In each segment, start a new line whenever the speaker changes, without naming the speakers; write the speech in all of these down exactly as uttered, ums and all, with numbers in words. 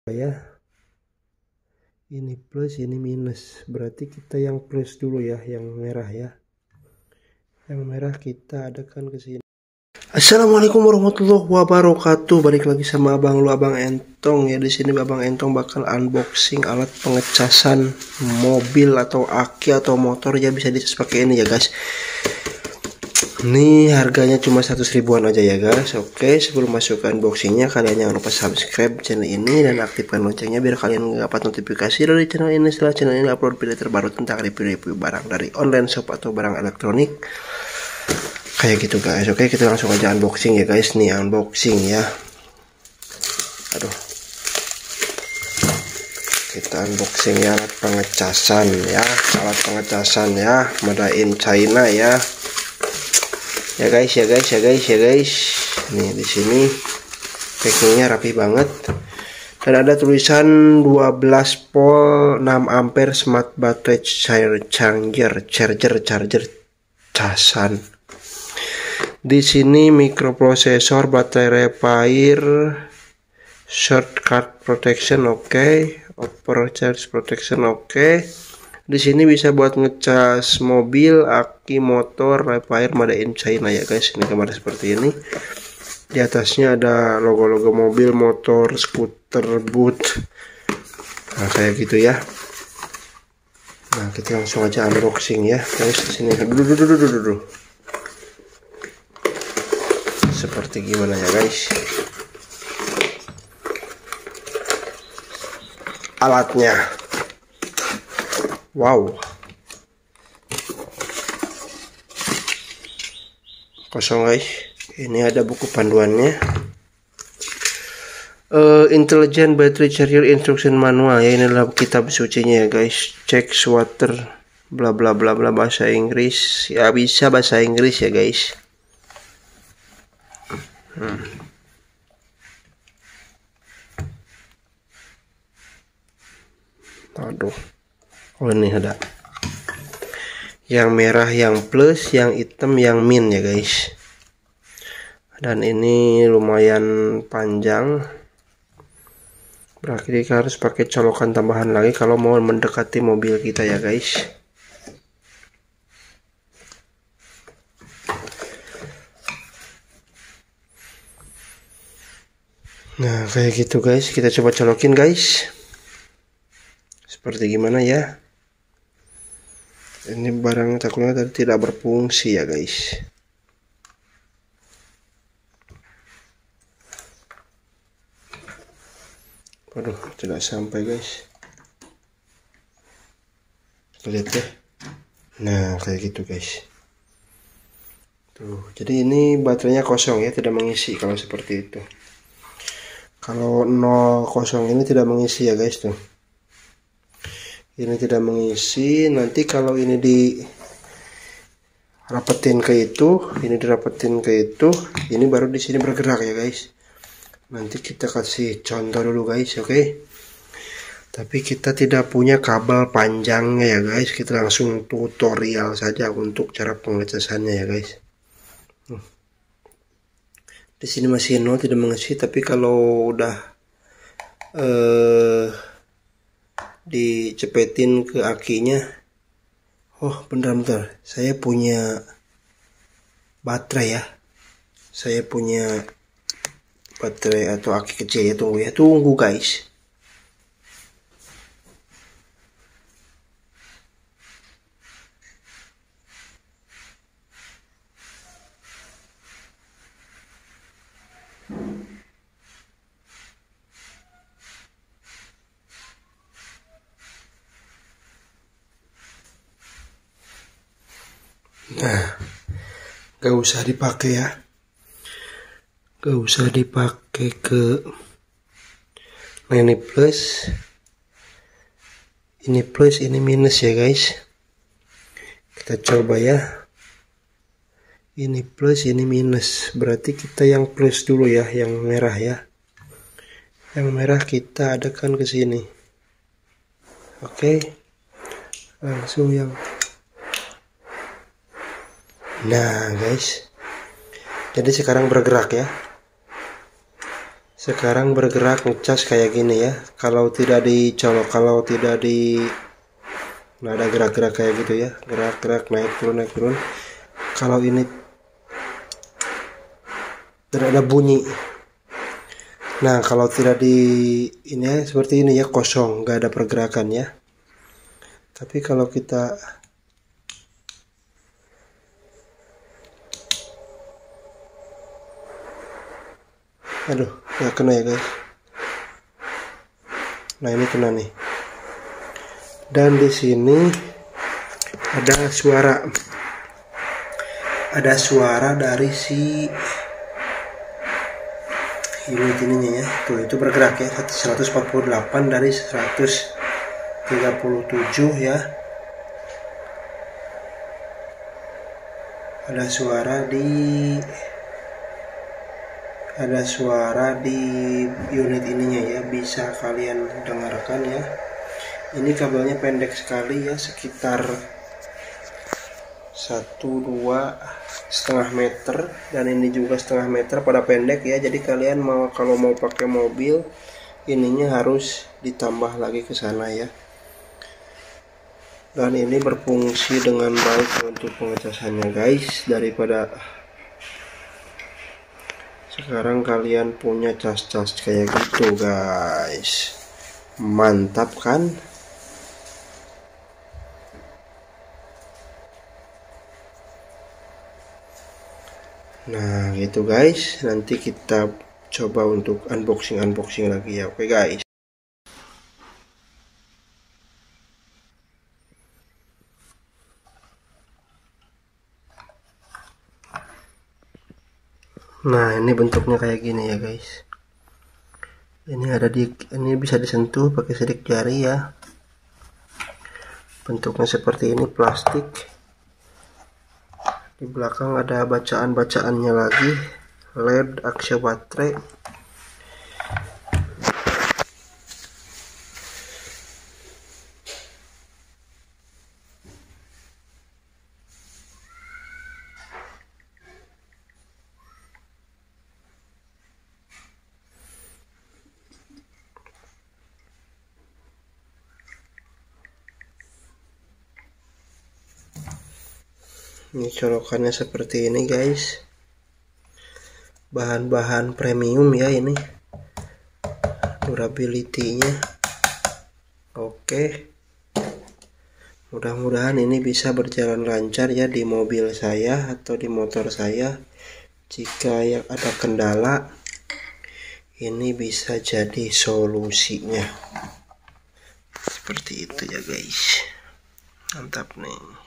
Ya, ini plus ini minus, berarti kita yang plus dulu ya, yang merah ya, yang merah kita adakan ke sini. Assalamualaikum warahmatullahi wabarakatuh. Balik lagi sama abang lu, abang Entong ya. Di sini abang Entong bakal unboxing alat pengecasan mobil atau aki atau motor ya, bisa dicas pakai ini ya guys. Ini harganya cuma seratus ribuan aja ya guys. Oke, sebelum masuk ke unboxingnya, kalian jangan lupa subscribe channel ini dan aktifkan loncengnya biar kalian nggak dapat notifikasi dari channel ini setelah channel ini upload video terbaru tentang review-review barang dari online shop atau barang elektronik kayak gitu guys. Oke, kita langsung aja unboxing ya guys. Nih unboxing ya. Aduh, kita unboxing ya, alat pengecasan ya, alat pengecasan ya, made in China ya. Ya guys, ya guys, ya guys, ya guys. Nih di sini packingnya rapi banget. Dan ada tulisan dua belas volt enam ampere smart battery charger, charger, charger casan. Di sini microprocessor, baterai repair, shortcut protection, oke, okay. Overcharge protection, oke. Okay. Di sini bisa buat ngecas mobil, aki, motor, repair made in China ya guys. Ini gambar seperti ini. Di atasnya ada logo-logo mobil, motor, skuter, boot. Nah, kayak gitu ya. Nah, kita langsung aja unboxing ya guys. Di sini dulu dulu dulu dulu. Seperti gimana ya guys alatnya. Wow, kosong guys. Ini ada buku panduannya, uh, Intelligent Battery Charger Instruction Manual ya. Ini adalah kitab sucinya ya guys. Check water bla bla bla bla, bahasa Inggris ya, bisa bahasa Inggris ya guys. hmm. Aduh, oh ini ada yang merah yang plus, yang hitam yang min ya guys. Dan ini lumayan panjang, berarti kita harus pakai colokan tambahan lagi kalau mau mendekati mobil kita ya guys. Nah kayak gitu guys, kita coba colokin guys. Seperti gimana ya. Ini barang takutnya tadi tidak berfungsi ya guys. Waduh, tidak sampai guys. Lihat ya. Nah kayak gitu guys. Tuh, jadi ini baterainya kosong ya, tidak mengisi kalau seperti itu. Kalau nol kosong ini tidak mengisi ya guys tuh. Ini tidak mengisi. Nanti kalau ini di rapetin ke itu, ini dirapetin ke itu, ini baru di sini bergerak ya guys. Nanti kita kasih contoh dulu guys, oke? Okay? Tapi kita tidak punya kabel panjangnya ya guys. Kita langsung tutorial saja untuk cara pengecasannya ya guys. Di sini masih nol, tidak mengisi. Tapi kalau udah eh dicepetin ke akinya, oh bentar-bentar, saya punya baterai ya, saya punya baterai atau aki kecil ya. Tunggu ya, tunggu guys. Nah, gak usah dipakai ya, gak usah dipakai ke. Nah ini plus, ini plus, ini minus ya guys. Kita coba ya. Ini plus, ini minus, berarti kita yang plus dulu ya, yang merah ya. Yang merah kita adakan ke sini. Oke, langsung yang. Nah guys, jadi sekarang bergerak ya. Sekarang bergerak ngecas kayak gini ya. Kalau tidak dicolok, kalau tidak di nah ada gerak-gerak kayak gitu ya, gerak-gerak naik turun naik turun. Kalau ini tidak ada bunyi. Nah kalau tidak di ini ya, seperti ini ya, kosong, nggak ada pergerakan ya. Tapi kalau kita aduh nggak kena ya guys. Nah ini kena nih. Dan di sini ada suara, ada suara dari si unit ininya ya. Tuh itu bergerak ya, seratus empat puluh delapan dari seratus tiga puluh tujuh ya. Ada suara di ada suara di unit ininya ya, bisa kalian dengarkan ya. Ini kabelnya pendek sekali ya, sekitar satu dua setengah meter, dan ini juga setengah meter, pada pendek ya. Jadi kalian mau kalau mau pakai mobil ininya harus ditambah lagi ke sana ya. Dan ini berfungsi dengan baik untuk pengecasannya guys. Daripada sekarang kalian punya cas-cas kayak gitu guys, mantap kan? Nah gitu guys, nanti kita coba untuk unboxing unboxing lagi ya. Oke guys. Nah ini bentuknya kayak gini ya guys. Ini ada di ini bisa disentuh pakai sidik jari ya. Bentuknya seperti ini, plastik. Di belakang ada bacaan-bacaannya lagi, L E D, aksio baterai. Ini colokannya seperti ini guys. Bahan-bahan premium ya ini. Durability-nya oke. Mudah-mudahan ini bisa berjalan lancar ya di mobil saya atau di motor saya. Jika yang ada kendala, ini bisa jadi solusinya. Seperti itu ya guys. Mantap nih.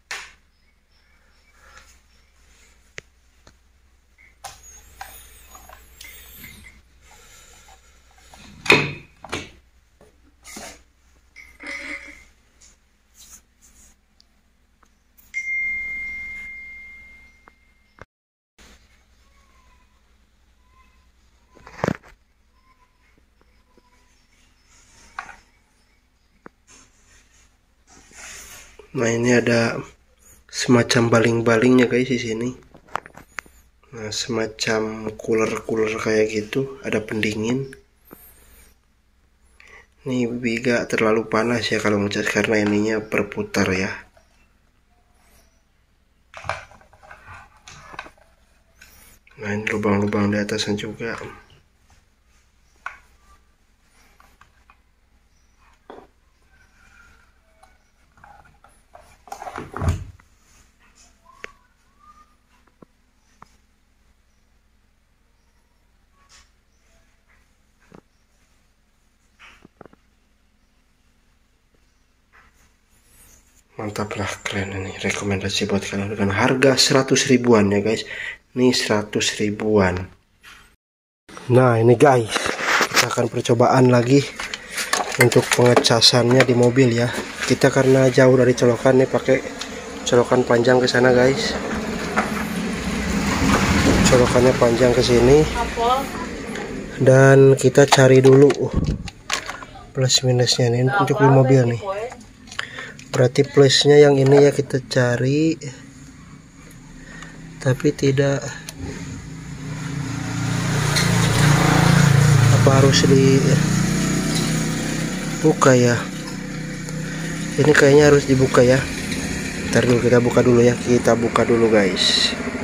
Nah ini ada semacam baling-balingnya guys di sini. Nah semacam cooler-cooler kayak gitu, ada pendingin. Ini biga terlalu panas ya kalau ngecas karena ininya berputar ya. Nah ini lubang-lubang di atasnya juga. Mantap lah, keren ini, rekomendasi buat kalian dengan harga seratus ribuan ya guys. Ini seratus ribuan. Nah ini guys, kita akan percobaan lagi untuk pengecasannya di mobil ya. Kita karena jauh dari colokan nih, pakai colokan panjang ke sana guys. Colokannya panjang ke sini. Dan kita cari dulu plus minusnya nih untuk di mobil nih. Berarti plusnya yang ini ya kita cari, tapi tidak Apa harus di buka ya? Ini kayaknya harus dibuka ya. Ntar dulu kita buka dulu ya. Kita buka dulu guys.